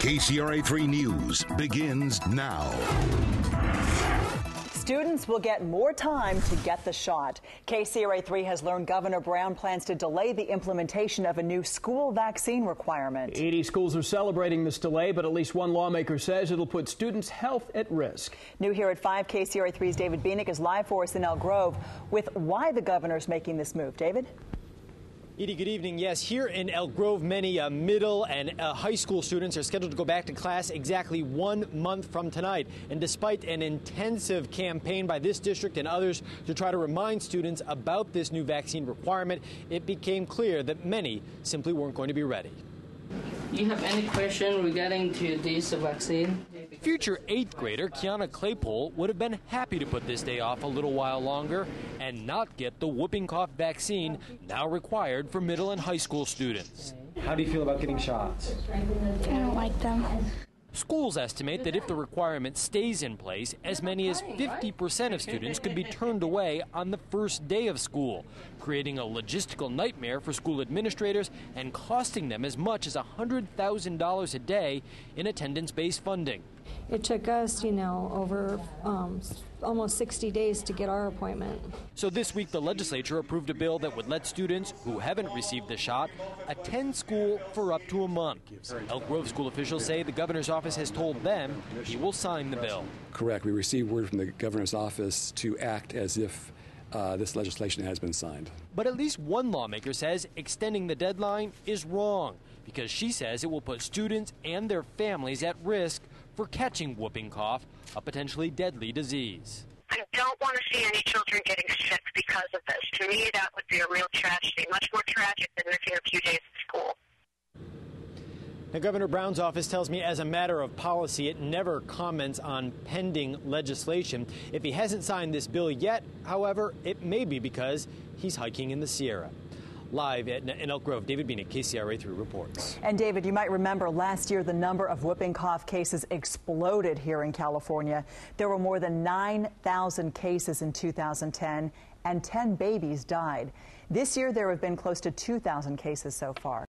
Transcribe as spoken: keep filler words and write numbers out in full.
K C R A three News begins now. Students will get more time to get the shot. K C R A three has learned Governor Brown plans to delay the implementation of a new school vaccine requirement. eighty schools are celebrating this delay, but at least one lawmaker says it'll put students' health at risk. New here at five, K C R A three's David Bienick is live for us in Elk Grove with why the governor's making this move. David? Edie, good evening. Yes, here in Elk Grove, many uh, middle and uh, high school students are scheduled to go back to class exactly one month from tonight. And despite an intensive campaign by this district and others to try to remind students about this new vaccine requirement, it became clear that many simply weren't going to be ready. You have any question regarding to this vaccine? Future eighth grader Kiana Claypole would have been happy to put this day off a little while longer and not get the whooping cough vaccine now required for middle and high school students. How do you feel about getting shots? I don't like them. Schools estimate that if the requirement stays in place, as many as fifty percent of students could be turned away on the first day of school, creating a logistical nightmare for school administrators and costing them as much as one hundred thousand dollars a day in attendance-based funding. It took us, you know, over um, almost sixty days to get our appointment. So this week, the legislature approved a bill that would let students who haven't received the shot attend school for up to a month. Elk Grove school officials say the governor's office has told them he will sign the bill. Correct. We received word from the governor's office to act as if uh, this legislation has been signed. But at least one lawmaker says extending the deadline is wrong because she says it will put students and their families at risk for catching whooping cough, a potentially deadly disease. I don't want to see any children getting sick because of this. To me, that would be a real tragedy, much more tragic than missing a few days of school. Now, Governor Brown's office tells me as a matter of policy, it never comments on pending legislation. If he hasn't signed this bill yet, however, it may be because he's hiking in the Sierra. Live at, in Elk Grove, David Bienick, K C R A three reports. And David, you might remember last year the number of whooping cough cases exploded here in California. There were more than nine thousand cases in two thousand ten, and ten babies died. This year there have been close to two thousand cases so far.